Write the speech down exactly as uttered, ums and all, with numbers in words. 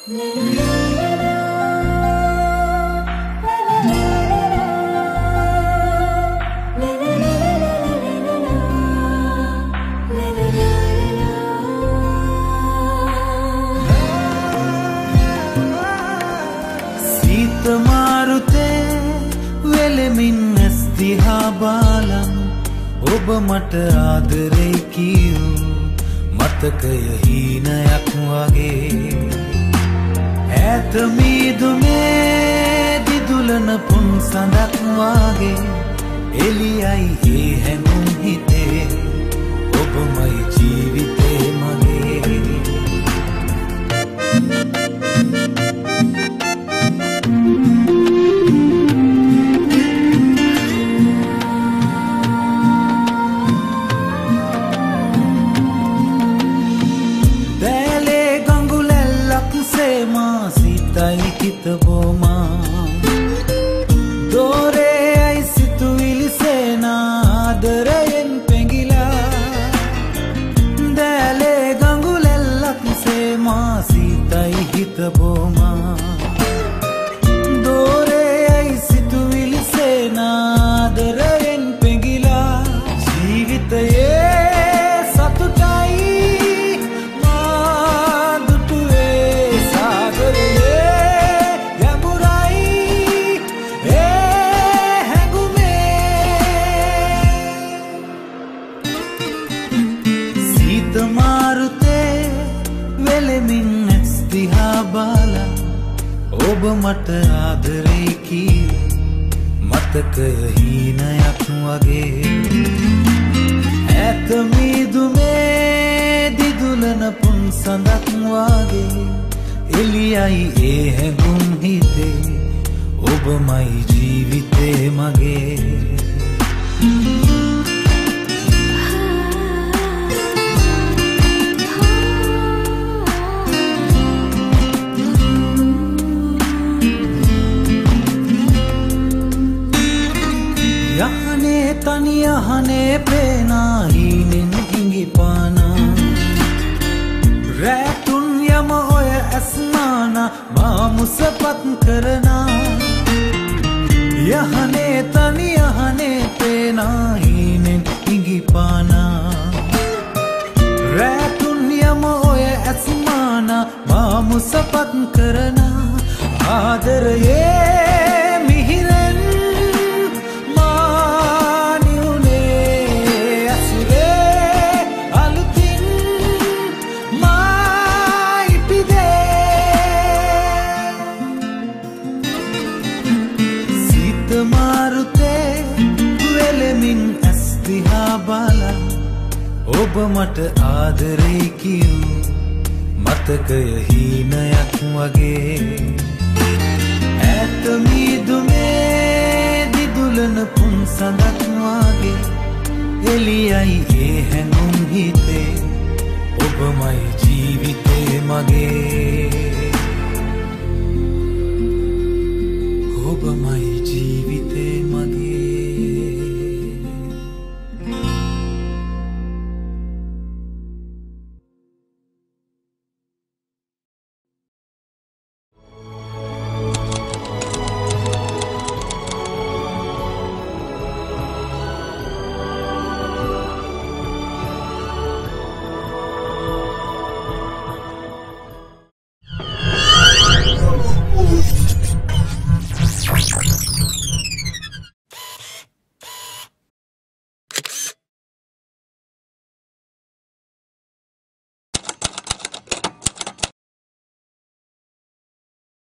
සීත මාරුතේ වෙලෙමින් ඇස් දිහා බලන් ඔබ මට ආදරේ කියූ මතකය හීනයක් වගේ ඈත මීදුමේ දිදුලන පුන් සඳක් වගේ එළියයි ඒ හැඟුම් හිතේ ඔබමයි ජීවිතේ මගේ Sitai kita boma Dore ai situili sena Adarayen pengila Dale gangulellak sema Sitai kita boma Dore ai situili sena Adarayen pengila Jeevitaye ඔබ මට ආදරේ කී මතකය හීනයක් වගේ ඈත මීදුමේ දිදුලන පුන් සඳක් වගේ එළියයි ඒ හැඟුම් හිතේ ඔබමයි ජීවිතේ මගේ තනියහනේ පේනා හීනෙන් හිඟිපාන රැතුන් යම ඔය ඇස්මාන මා මුසපත් කරනා යහනේ තනියහනේ පේනා හීනෙන් හිඟිපාන රැතුන් යම ඔය ඇස්මාන මා මුසපත් කරනා ආදරයේ මිහිරෙන් ඔබ මට ආදරේ කියූ මතකය හීනයක් වගේ ඈත මීදුමේ දිදුලන පුන් සඳක් වගේ එළියයි ඒ හැඟුම් හිතේ ඔබමයි ජීවිතේ මගේ